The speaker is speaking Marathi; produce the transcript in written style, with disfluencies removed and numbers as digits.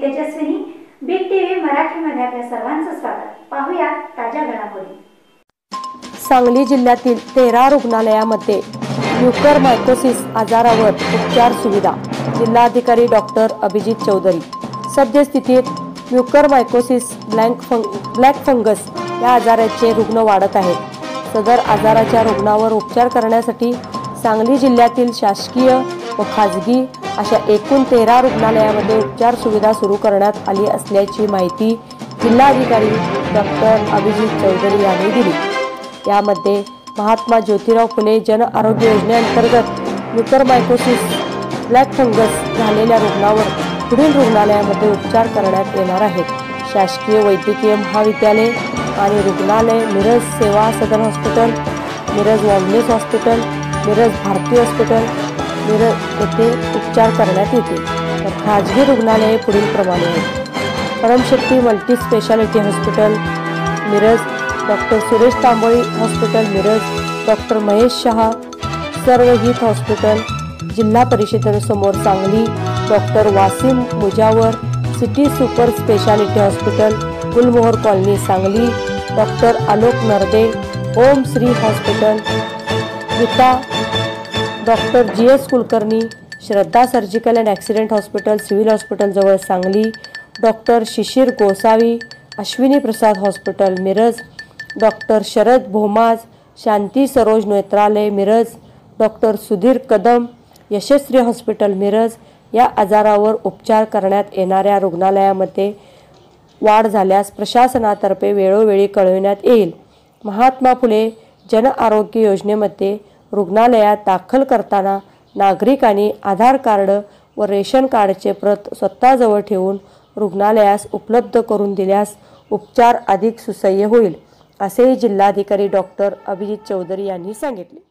तेजस्विनी बिग टीव्ही मराठीमध्ये आपल्या सर्वांचं स्वागत। पाहूया ताज्या घडामोडी। सांगली जिल्ह्यातील 13 रुग्णालयामध्ये म्युकरमायकोसिस आजारावर उपचार सुविधा। जिल्हाधिकारी डॉक्टर अभिजित चौधरी। सद्यस्थितीत म्युकरमायकोसिस ब्लॅक फंगस या आजाराचे रुग्ण वाढत आहेत। सदर आजाराच्या रुग्णावर उपचार करण्यासाठी सांगली जिल्ह्यातील शासकीय व खाजगी अशा एकूण 13 रुग्णालयामध्ये उपचार सुविधा सुरू करण्यात आली असल्याची माहिती जिल्हाधिकारी डॉक्टर अभिजित चौधरी यांनी दिली। यामध्ये महात्मा ज्योतिराव फुले जन आरोग्य योजनेअंतर्गत म्युकरमायकोसिस ब्लॅक फंगस झालेल्या रुग्णावर पुढील रुग्णालयामध्ये उपचार करण्यात येणार आहेत। शासकीय वैद्यकीय महाविद्यालय आणि रुग्णालय Miraj Seva Sadan hospital, Miraj Wanless hospital, Miraj Bharati hospital Miraj येथे उपचार करण्यात येते। तर खाजगी रुग्णालये पुढील प्रमाणे आहेत। Paramshakti multi speciality hospital Miraj, doctor Suresh Tamboli hospital Miraj, doctor Mahesh Shah Sarvahit hospital जिल्हा परिषदेसमोर Sangli, doctor Wasim Mujawar city super speciality hospital Gulmohar colony Sangli, doctor Alok Narde Om Shri hospital Geeta, doctor GS Kulkarni Shraddha surgical and accident hospital civil hospital जवळ Sangli, doctor Shishir Gosavi Ashwini Prasad hospital Miraj, doctor Sharad Bhomaj Shanti Saroj Netralaya Miraj, doctor Sudhir Kadam Yashasvi hospital Miraj या आजारावर उपचार करण्यात येणाऱ्या रुग्णालयामध्ये वाढ झाल्यास प्रशासनातर्फे वेळोवेळी कळविण्यात येईल। महात्मा फुले जन आरोग्य योजनेमध्ये रुग्णालयात दाखल करताना नागरिकांनी आधार कार्ड व रेशन कार्डचे प्रत स्वतःजवळ ठेवून रुग्णालयास उपलब्ध करून दिल्यास उपचार अधिक सुसह्य होईल, असेही जिल्हाधिकारी डॉक्टर अभिजित चौधरी यांनी सांगितले।